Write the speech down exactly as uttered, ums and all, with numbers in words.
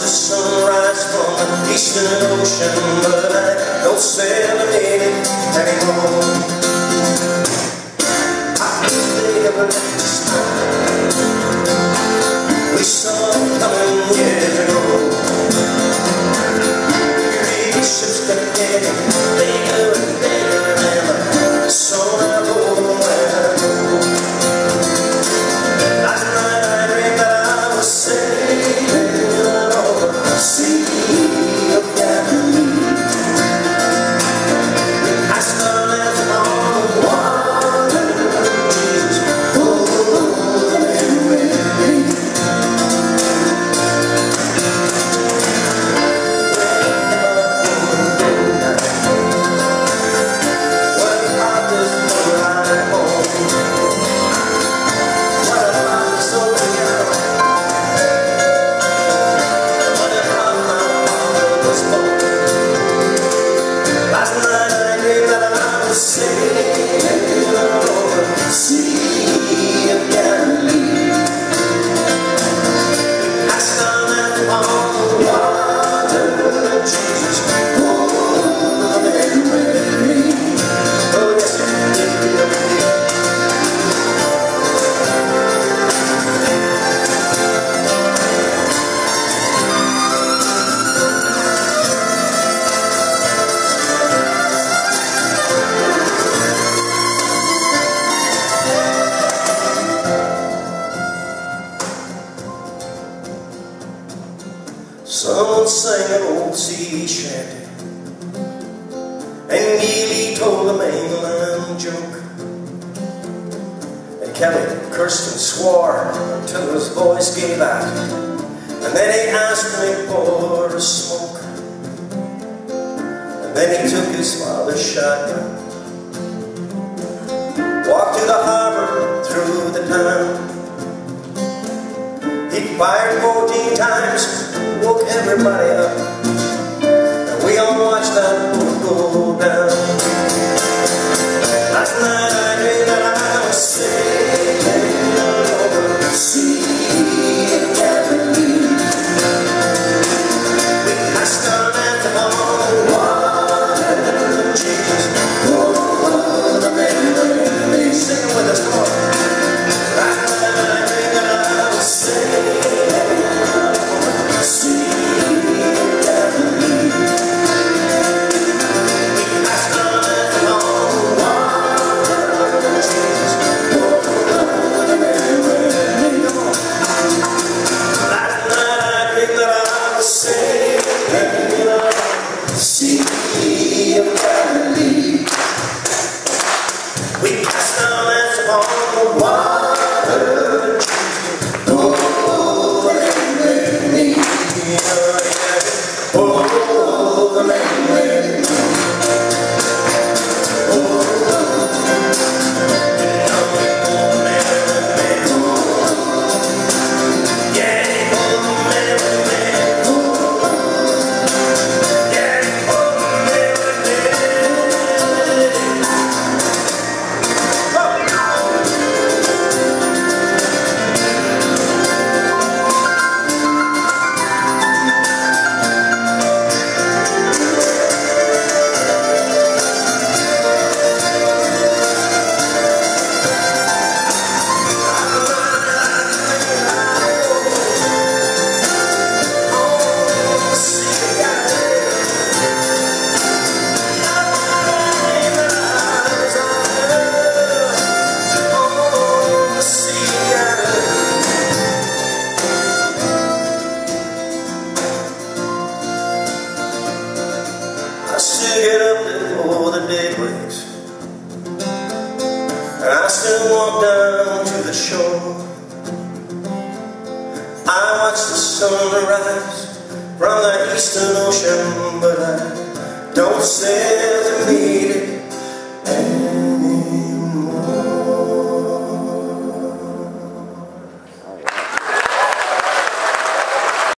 sunrise from the eastern ocean, but I don't celebrate it anymore. I think of it this time we saw it coming years ago. Three ships kept getting bigger and bigger, and the sun I rolled where I go. Last night I dreamed that I was sailing over the sea of Galilee. We passed our lands upon the water, Jesus, oh, and with me. Someone sang an old sea shanty and Neely told a mainland joke, and Kelly cursed and swore till his voice gave out, and then he asked me for a smoke, and then he took his father's shotgun, walked to the harbor through the town. He fired fourteen times, woke everybody up, and we all watched that boat go down. Last night I dreamed that I was sailing over the sea of Galilee. We passed our lands upon the water, Jesus, oh, the memory. Sing it with us, come on. Last night I dreamed that I was sailing get up before the day breaks, and I still walk down to the shore. I watch the sun rise from the eastern ocean, but I don't say